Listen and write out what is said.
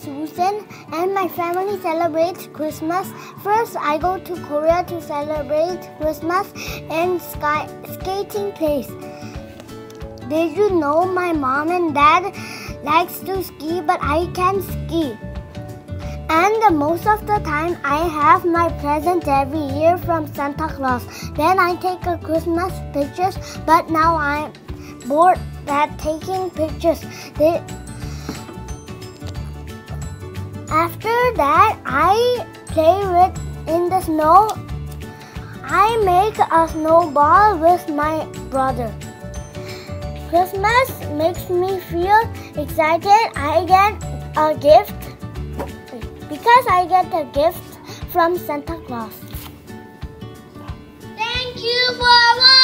Woosin and my family celebrates Christmas. First, I go to Korea to celebrate Christmas in skating place. Did you know my mom and dad likes to ski, but I can't ski? And most of the time, I have my present every year from Santa Claus. Then I take a Christmas pictures, but now I'm bored at taking pictures. After that, I play in the snow. I make a snowball with my brother. Christmas makes me feel excited. I get a gift because I get a gift from Santa Claus. Thank you for watching.